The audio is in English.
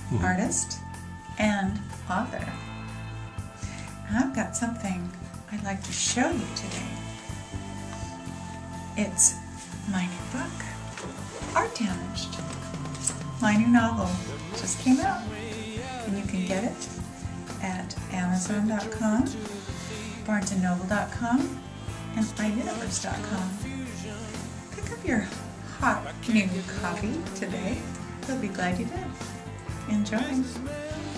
artist, and author. I've got something I'd like to show you today. It's my new book, Art Damaged. My new novel just came out, and you can get it at Amazon.com, BarnesandNoble.com, and iUniverse.com. Pick up your hot new copy today. You'll be glad you did. Enjoy.